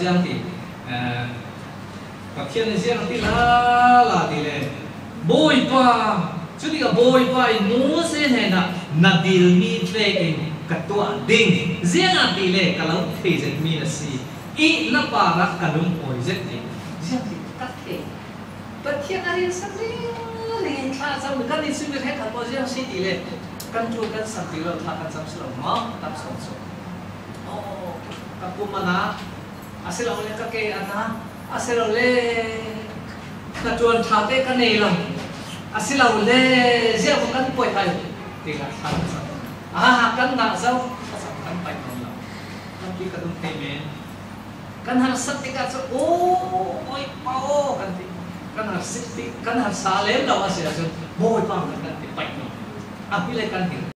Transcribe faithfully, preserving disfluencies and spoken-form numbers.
giang thì các thiên giang thì là là thì là bồi pa chú đi cả bồi pa nô se này na na deal mi về cái cái tua ding giang à thì là cái lâu thì rất mi là gì ít là pa ra cái lông oi rất gì giang thì cắt thế bất thiên là riêng sắc riêng riêng khác sao mình cái này suy nghĩ hết thằng bao giang sĩ thì là căn chu căn sản thì là thằng căn sản xuất mà tập sản xuất oh các cô mà na asal oleh kakek anak asal oleh ketuan thate kan ni lang asal oleh siapa bukan poi hai tiga sama ah kan nak sao kan pai kon lang kan ki kadung temen kan har sakti ka so oh oi pao kan ti kan har sakti kan har salem lawa sia so boy pang kan ti pai no apilai kan ti